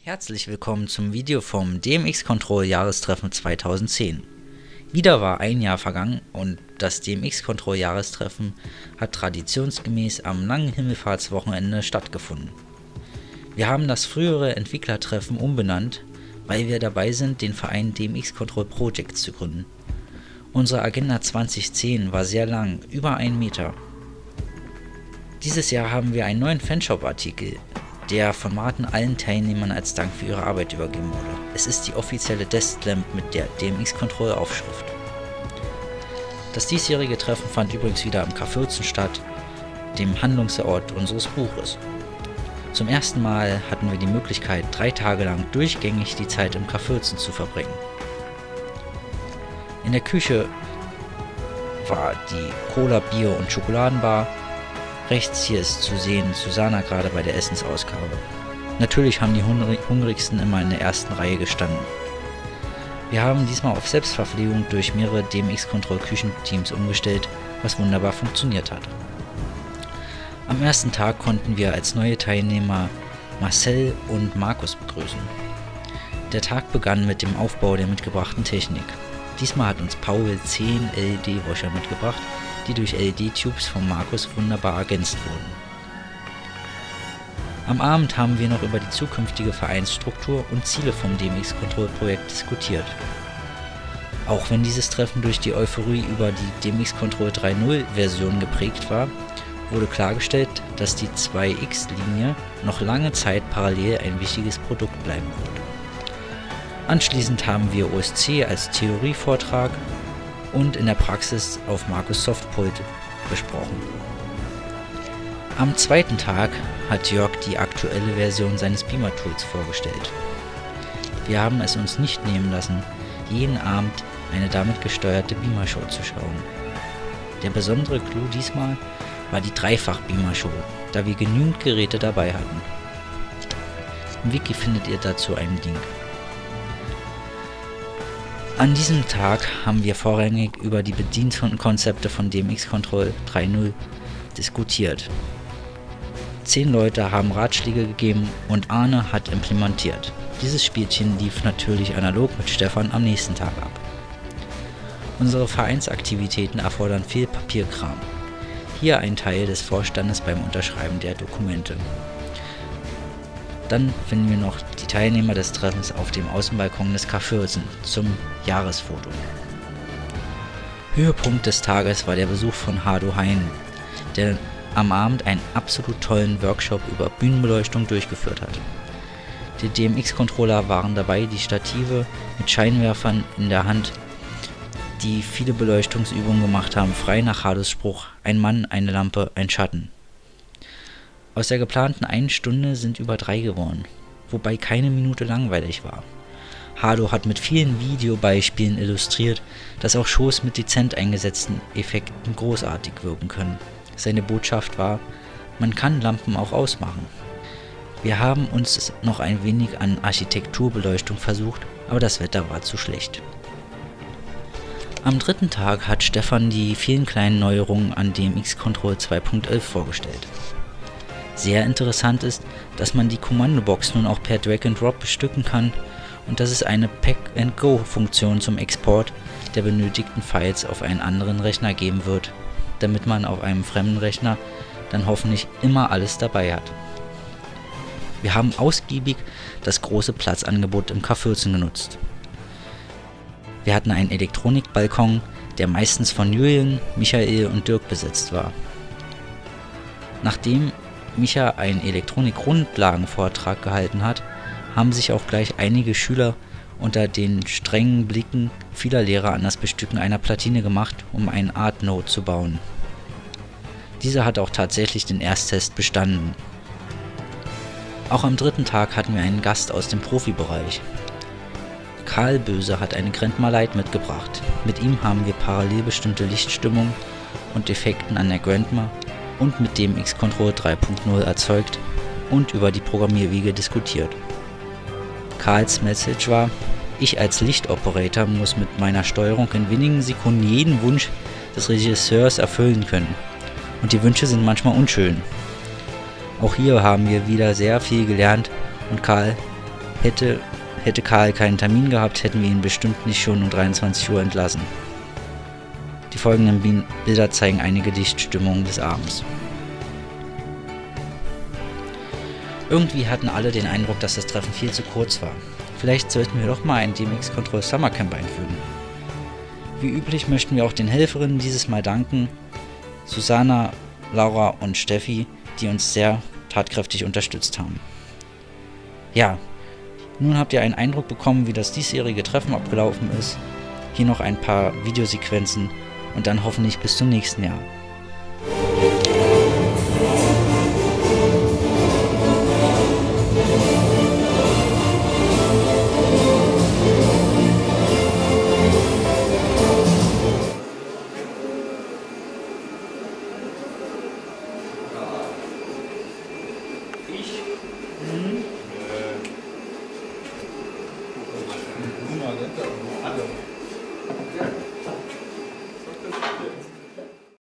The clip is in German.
Herzlich willkommen zum Video vom DMX Control Jahrestreffen 2010. Wieder war ein Jahr vergangen und das DMX Control Jahrestreffen hat traditionsgemäß am langen Himmelfahrtswochenende stattgefunden. Wir haben das frühere Entwicklertreffen umbenannt, weil wir dabei sind, den Verein DMX Control Projects zu gründen. Unsere Agenda 2010 war sehr lang, über 1 Meter. Dieses Jahr haben wir einen neuen Fanshop-Artikel, der von Martin allen Teilnehmern als Dank für ihre Arbeit übergeben wurde. Es ist die offizielle Desklamp mit der DMX Control Aufschrift. Das diesjährige Treffen fand übrigens wieder am K14 statt, dem Handlungsort unseres Buches. Zum ersten Mal hatten wir die Möglichkeit, 3 Tage lang durchgängig die Zeit im K14 zu verbringen. In der Küche war die Cola, Bier und Schokoladenbar. Rechts hier ist zu sehen Susanna gerade bei der Essensausgabe. Natürlich haben die Hungrigsten immer in der ersten Reihe gestanden. Wir haben diesmal auf Selbstverpflegung durch mehrere DMX Control Küchenteams umgestellt, was wunderbar funktioniert hat. Am ersten Tag konnten wir als neue Teilnehmer Marcel und Markus begrüßen. Der Tag begann mit dem Aufbau der mitgebrachten Technik. Diesmal hat uns Paul 10 LED-Washer mitgebracht, die durch LED-Tubes von Markus wunderbar ergänzt wurden. Am Abend haben wir noch über die zukünftige Vereinsstruktur und Ziele vom DMX Control Projekt diskutiert. Auch wenn dieses Treffen durch die Euphorie über die DMX Control 3.0 Version geprägt war, wurde klargestellt, dass die 2X-Linie noch lange Zeit parallel ein wichtiges Produkt bleiben wird. Anschließend haben wir OSC als Theorievortrag und in der Praxis auf Markus Softpult besprochen. Am zweiten Tag hat Jörg die aktuelle Version seines Beamer-Tools vorgestellt. Wir haben es uns nicht nehmen lassen, jeden Abend eine damit gesteuerte Beamer-Show zu schauen. Der besondere Clou diesmal war die Dreifach-Beamer-Show, da wir genügend Geräte dabei hatten. Im Wiki findet ihr dazu einen Link. An diesem Tag haben wir vorrangig über die Bedienkonzepte von DMX Control 3.0 diskutiert. 10 Leute haben Ratschläge gegeben und Arne hat implementiert. Dieses Spielchen lief natürlich analog mit Stefan am nächsten Tag ab. Unsere Vereinsaktivitäten erfordern viel Papierkram. Hier ein Teil des Vorstandes beim Unterschreiben der Dokumente. Dann finden wir noch die Teilnehmer des Treffens auf dem Außenbalkon des K14 zum Jahresfoto. Höhepunkt des Tages war der Besuch von Hardo Hein, der am Abend einen absolut tollen Workshop über Bühnenbeleuchtung durchgeführt hat. Die DMX-Controller waren dabei, die Stative mit Scheinwerfern in der Hand, die viele Beleuchtungsübungen gemacht haben, frei nach Hardos Spruch: ein Mann, eine Lampe, ein Schatten. Aus der geplanten 1 Stunde sind über 3 geworden, wobei keine Minute langweilig war. Hardo hat mit vielen Videobeispielen illustriert, dass auch Shows mit dezent eingesetzten Effekten großartig wirken können. Seine Botschaft war: man kann Lampen auch ausmachen. Wir haben uns noch ein wenig an Architekturbeleuchtung versucht, aber das Wetter war zu schlecht. Am dritten Tag hat Stefan die vielen kleinen Neuerungen an DMX Control 2.11 vorgestellt. Sehr interessant ist, dass man die Kommandobox nun auch per Drag and Drop bestücken kann und dass es eine Pack-and-Go-Funktion zum Export der benötigten Files auf einen anderen Rechner geben wird, damit man auf einem fremden Rechner dann hoffentlich immer alles dabei hat. Wir haben ausgiebig das große Platzangebot im K14 genutzt. Wir hatten einen Elektronikbalkon, der meistens von Julian, Michael und Dirk besetzt war. Nachdem Micha einen Elektronik-Grundlagenvortrag gehalten hat, haben sich auch gleich einige Schüler unter den strengen Blicken vieler Lehrer an das Bestücken einer Platine gemacht, um einen Art-Node zu bauen. Dieser hat auch tatsächlich den Ersttest bestanden. Auch am dritten Tag hatten wir einen Gast aus dem Profibereich. Karl Böse hat eine Grandma Light mitgebracht. Mit ihm haben wir parallel bestimmte Lichtstimmung und Effekten an der Grandma und mit DMX Control 3.0 erzeugt und über die Programmierwege diskutiert. Karls Message war: ich als Lichtoperator muss mit meiner Steuerung in wenigen Sekunden jeden Wunsch des Regisseurs erfüllen können. Und die Wünsche sind manchmal unschön. Auch hier haben wir wieder sehr viel gelernt und Karl Hätte Karl keinen Termin gehabt, hätten wir ihn bestimmt nicht schon um 23 Uhr entlassen. Die folgenden Bilder zeigen einige Lichtstimmungen des Abends. Irgendwie hatten alle den Eindruck, dass das Treffen viel zu kurz war. Vielleicht sollten wir doch mal ein DMX Control Summer Camp einfügen. Wie üblich möchten wir auch den Helferinnen dieses Mal danken, Susanna, Laura und Steffi, die uns sehr tatkräftig unterstützt haben. Ja, nun habt ihr einen Eindruck bekommen, wie das diesjährige Treffen abgelaufen ist. Hier noch ein paar Videosequenzen und dann hoffentlich bis zum nächsten Jahr. Alle.